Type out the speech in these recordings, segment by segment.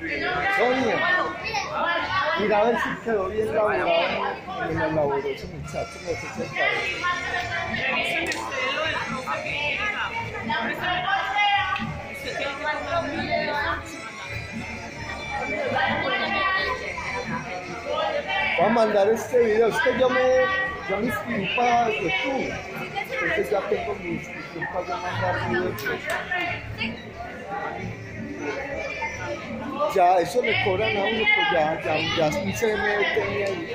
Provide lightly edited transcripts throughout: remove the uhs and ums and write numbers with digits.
Sonia, mira a ver si quedó bien laborado en el laboroso muchacho. No sé qué tal. Voy a mandar este video, es que yo me inscribí para YouTube, entonces ya tengo mi inscripción para mandar videos. Ya, eso le cobran a uno, pues ya se me tenía ahí.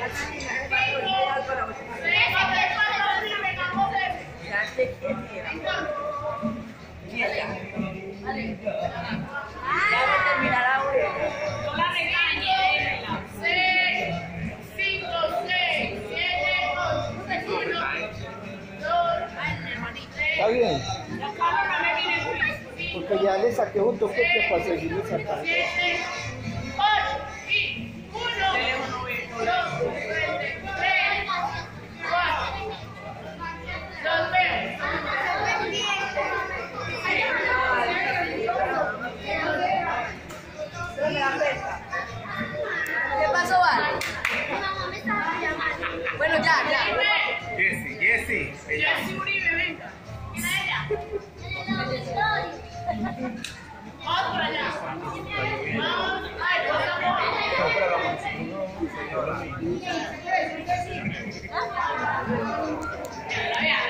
Está bien. Porque ya le saqué un toque para seguirle sacando. ¿Qué pasó, Val? Bueno, ya. Jessy Uribe, venga. Mira ella. Vamos por allá. Vamos. Ay, por favor. Vea.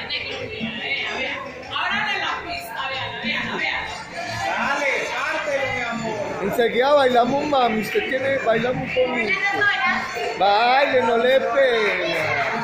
Ahora en la pista, vea. Dale, cártelo, mi amor. Enseguida bailamos, mami. Usted bailamos conmigo. Baile, no le pega.